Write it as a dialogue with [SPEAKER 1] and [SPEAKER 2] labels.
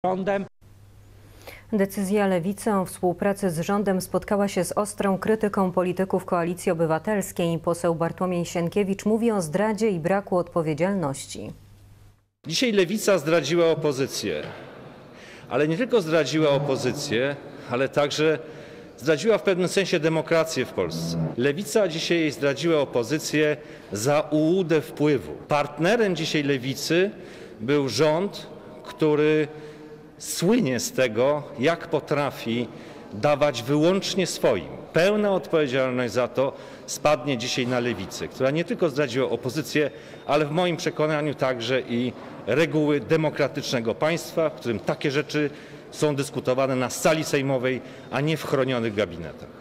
[SPEAKER 1] rządem.
[SPEAKER 2] Decyzja Lewicy o współpracy z rządem spotkała się z ostrą krytyką polityków Koalicji Obywatelskiej. Poseł Bartłomiej Sienkiewicz mówi o zdradzie i braku odpowiedzialności.
[SPEAKER 3] Dzisiaj Lewica zdradziła opozycję, ale nie tylko zdradziła opozycję, ale także zdradziła w pewnym sensie demokrację w Polsce. Lewica dzisiaj zdradziła opozycję za ułudę wpływu. Partnerem dzisiaj Lewicy był rząd, który słynie z tego, jak potrafi dawać wyłącznie swoim. Pełna odpowiedzialność za to spadnie dzisiaj na Lewicę, która nie tylko zdradziła opozycję, ale w moim przekonaniu także i reguły demokratycznego państwa, w którym takie rzeczy są dyskutowane na sali sejmowej, a nie w chronionych gabinetach.